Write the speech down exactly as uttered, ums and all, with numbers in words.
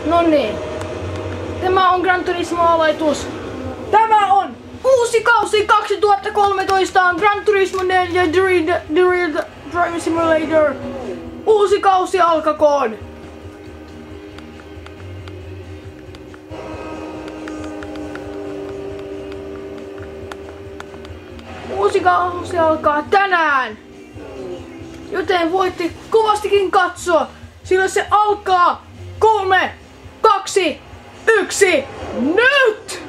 No niin. Tämä on Gran Turismo-aloitus. Tämä on uusi kausi kaksituhattakolmetoista Gran Turismo neljä The Real, The Real Driving Simulator. Uusi kausi alkakoon. Uusi kausi alkaa tänään. Joten voitte kovastikin katsoa, sillä se alkaa kolme, kaksi, yksi, nyt!